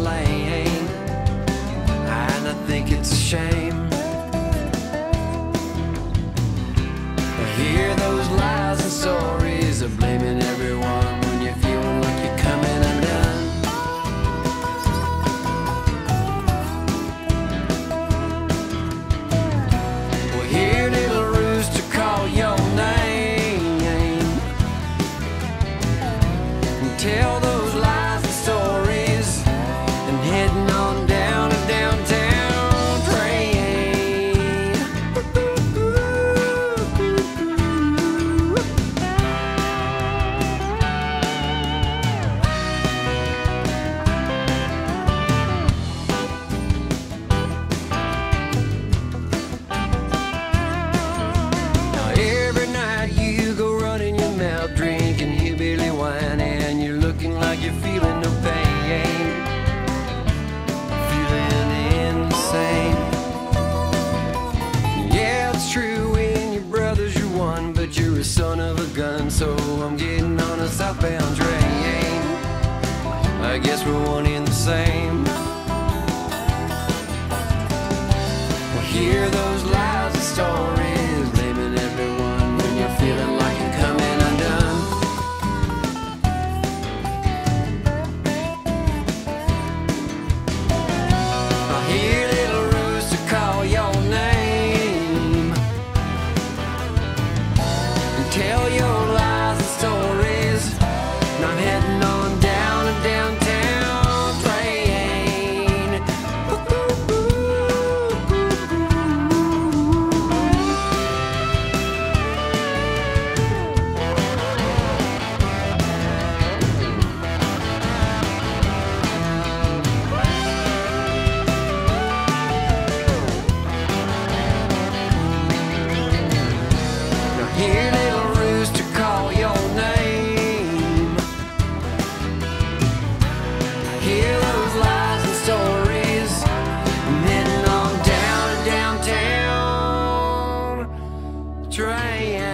lane, and I think it's a shame. I hear those lies and stories of blaming everyone when you're feeling like you're coming undone. Well, hear little rooster call your name and tell those lies and stories, and heading on down a downtown train. Now every night you go running your mouth, drinking hillbilly wine, and you're looking like you're feeling no pain, feeling insane. Yeah, it's true when your brother's your one, but you're a son of a gun, so I'm getting on a southbound train. I guess we're one in the same. Well, hear those lies and stories, blaming everyone when you're feeling like you're coming undone. I hear little rooster call your name and tell your lies and stories, and I'm heading on down a downtown train. Now hear little rooster call your name. Hear those lies and stories. I'm heading on down to downtown train.